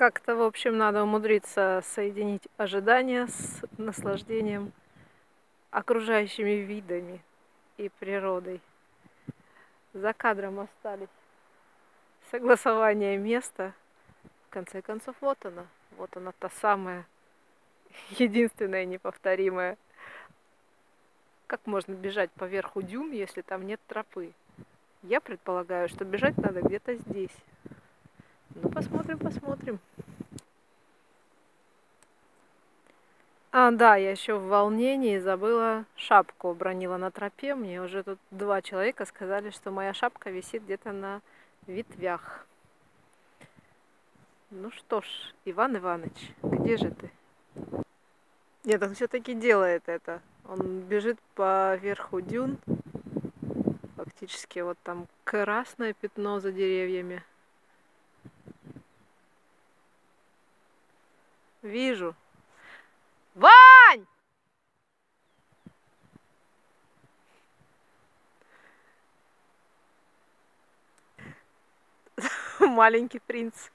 Как-то, в общем, надо умудриться соединить ожидания с наслаждением окружающими видами и природой. За кадром остались согласование места. В конце концов, вот она та самая, единственная неповторимая. Как можно бежать по верху дюн, если там нет тропы? Я предполагаю, что бежать надо где-то здесь. Ну, посмотрим, посмотрим. А, да, я еще в волнении забыла шапку, обронила на тропе. Мне уже тут 2 человека сказали, что моя шапка висит где-то на ветвях. Ну что ж, Иван Иваныч, где же ты? Нет, он все-таки делает это. Он бежит по верху дюн. Фактически вот там красное пятно за деревьями. Вижу. Вань! Маленький принц.